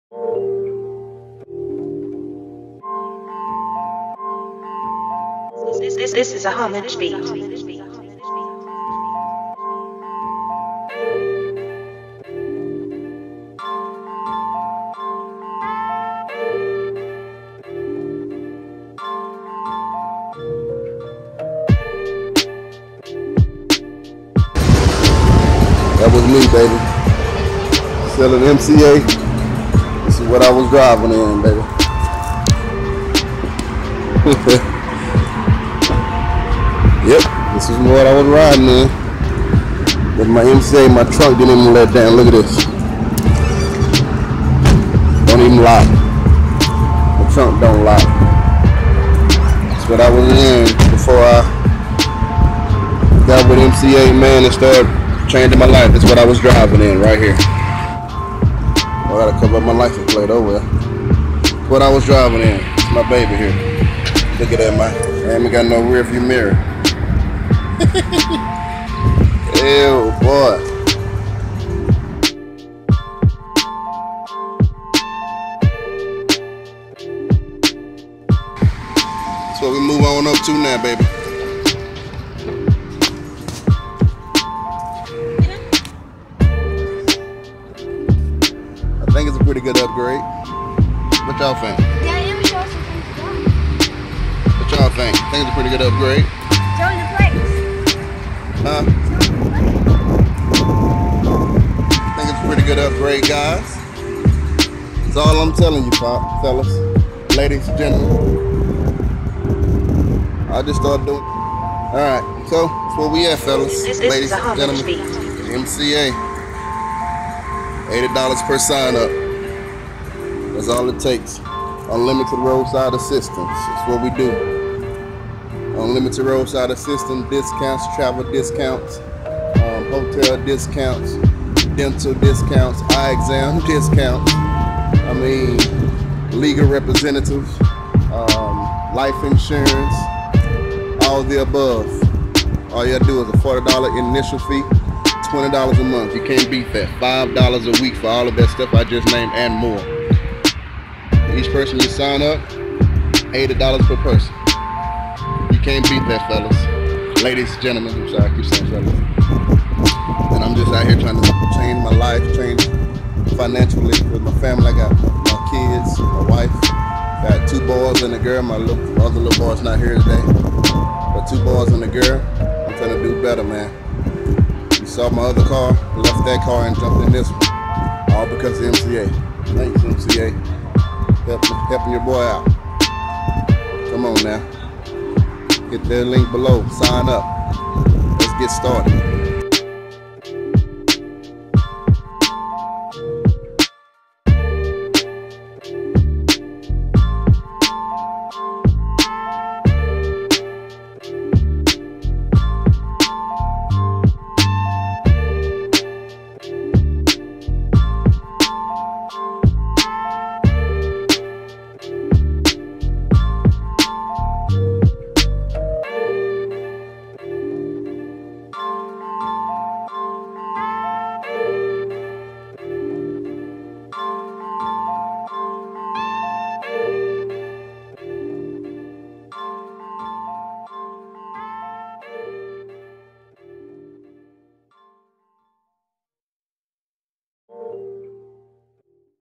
This is a homage beat. That was me, baby. Selling MCA. This is what I was driving in, baby. Yep, this is what I was riding in. With my MCA, my trunk didn't even let down. Look at this. Don't even lock. The trunk don't lock. That's what I was in before I got with MCA, man, and started changing my life. That's what I was driving in right here. I gotta cover up my license plate over there. That's what I was driving in. It's my baby here. Look at that, man. I ain't got no rear view mirror. Ew, boy. That's what we move on up to now, baby. I think it's a pretty good upgrade. What y'all think? Yeah, let me show some things down. What y'all think? I think it's a pretty good upgrade. Show the plates. Huh? I think it's a pretty good upgrade, guys. That's all I'm telling you, fellas, ladies, gentlemen. I just started doing. All right, so that's where we at, fellas, ladies, gentlemen. MCA. $80 per sign up. That's all it takes. Unlimited roadside assistance. That's what we do. Unlimited roadside assistance, discounts, travel discounts, hotel discounts, dental discounts, eye exam discounts. I mean, legal representatives, life insurance, all the above. All you gotta do is a $40 initial fee, $20 a month. You can't beat that. $5 a week for all of that stuff I just named and more. Each person you sign up, $80 per person. You can't beat that, fellas. Ladies, gentlemen, I'm sorry, I keep saying fellas. And I'm just out here trying to change my life, change financially with my family. I got my kids, my wife, got 2 boys and a girl. My other little boy's not here today. But 2 boys and a girl. I'm trying to do better, man. You saw my other car, left that car and jumped in this one. All because of MCA. Thanks, MCA. Helping your boy out. Come on now. Hit that link below. Sign up. Let's get started.